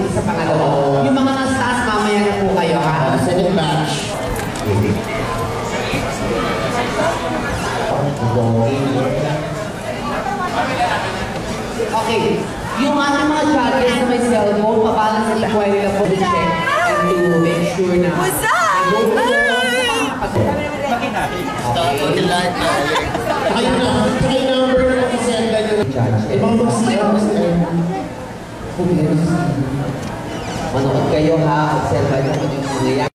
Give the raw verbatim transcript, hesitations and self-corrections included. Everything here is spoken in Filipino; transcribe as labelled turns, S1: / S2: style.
S1: sa pangalawa. Oh. Yung mga nasa taas, mamaya na po kayo, ha?
S2: Uh, second batch.
S1: Okay. Yung ating mga judges na may cellphone, papalang sa ikuhay nila po check and to make sure na...
S3: What's up?
S2: Okay. Kayo na, kayo number na makasenda nyo. Eh, mga magsira, magsira.
S1: Manood kayo ha, observe nyo kung yung mga